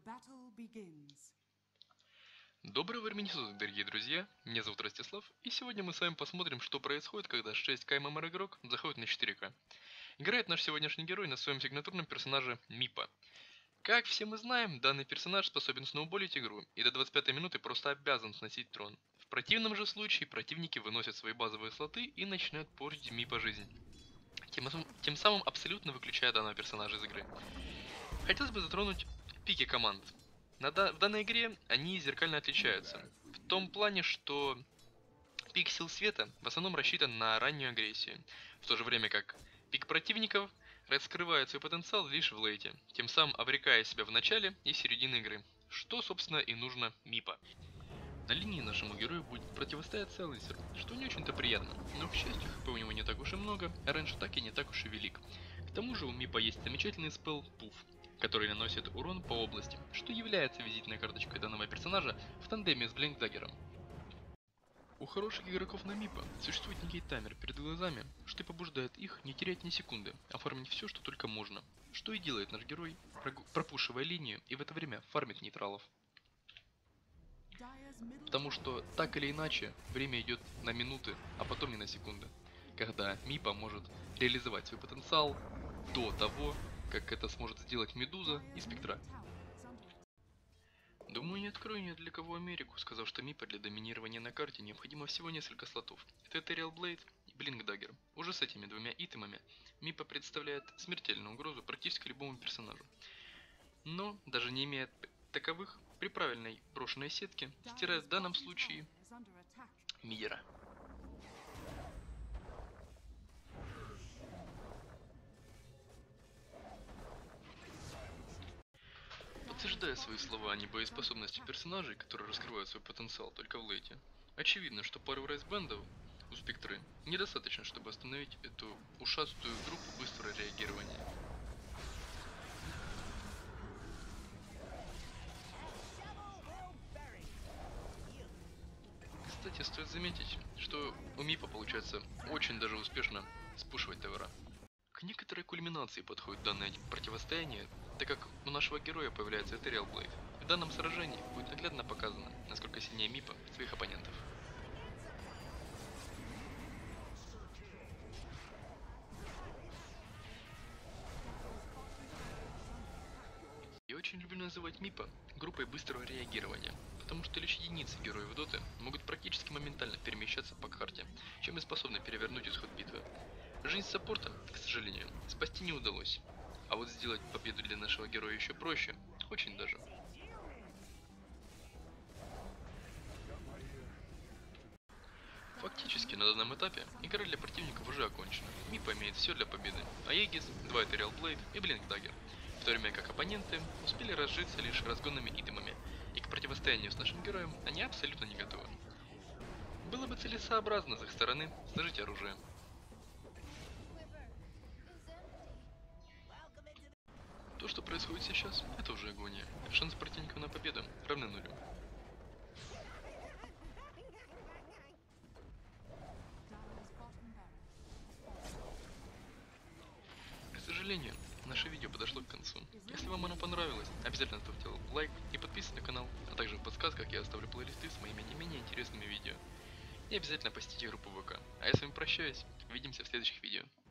Доброго времени суток, дорогие друзья, меня зовут Ростислав, и сегодня мы с вами посмотрим, что происходит, когда 6К ММР игрок заходит на 4К. Играет наш сегодняшний герой на своем сигнатурном персонаже Мипа. Как все мы знаем, данный персонаж способен сноуболить игру, и до 25 минуты просто обязан сносить трон. В противном же случае противники выносят свои базовые слоты и начинают портить Мипа жизнь. Тем самым абсолютно выключая данного персонажа из игры. Хотелось бы затронуть пики команд. В данной игре они зеркально отличаются. В том плане, что пик сил света в основном рассчитан на раннюю агрессию, в то же время как пик противников раскрывает свой потенциал лишь в лейте, тем самым обрекая себя в начале и середине игры, что собственно и нужно Мипа. На линии нашему герою будет противостоять Селайсер, что не очень-то приятно, но к счастью хп у него не так уж и много, а рейндж атаки не так уж и велик. К тому же у Мипа есть замечательный спелл Пуф, который наносит урон по области, что является визитной карточкой данного персонажа в тандеме с Блинкдаггером. У хороших игроков на Мипа существует некий таймер перед глазами, что и побуждает их не терять ни секунды, оформить все, что только можно, что и делает наш герой, пропушивая линию и в это время фармит нейтралов. Потому что так или иначе время идет на минуты, а потом и на секунды, когда Мипа может реализовать свой потенциал до того, как это сможет сделать Медуза и Спектра. Думаю, не открою ни для кого Америку, сказав, что Мипа для доминирования на карте необходимо всего несколько слотов. Это Ethereal Blade и Блинкдаггер. Уже с этими двумя итемами Мипа представляет смертельную угрозу практически любому персонажу. Но, даже не имея таковых, при правильной брошенной сетке стирает в данном случае мидера. Подтверждая свои слова о небоеспособности персонажей, которые раскрывают свой потенциал только в лейте, очевидно, что пару райсбендов у Спектры недостаточно, чтобы остановить эту ушастую группу быстрого реагирования. Кстати, стоит заметить, что у Мипа получается очень даже успешно спушивать товара. К некоторой кульминации подходит данное противостояние, так как у нашего героя появляется Ethereal Blade. В данном сражении будет наглядно показано, насколько сильнее Мипа своих оппонентов. Я очень люблю называть Мипа группой быстрого реагирования, потому что лишь единицы героев Доты могут практически моментально перемещаться по карте, чем и способны перевернуть исход битвы. Жизнь саппорта, к сожалению, спасти не удалось, а вот сделать победу для нашего героя еще проще, очень даже. Фактически на данном этапе игра для противников уже окончена. Мипа имеет все для победы: Аегис, 2 Ethereal Blade и Блинкдаггер, в то время как оппоненты успели разжиться лишь разгонными итемами, и к противостоянию с нашим героем они абсолютно не готовы. Было бы целесообразно с их стороны сложить оружие. То, что происходит сейчас, это уже агония. Шанс противника на победу равны нулю. К сожалению, наше видео подошло к концу. Если вам оно понравилось, обязательно ставьте лайк и подписывайтесь на канал, а также в подсказках я оставлю плейлисты с моими не менее интересными видео. И обязательно посетите группу ВК. А я с вами прощаюсь, увидимся в следующих видео.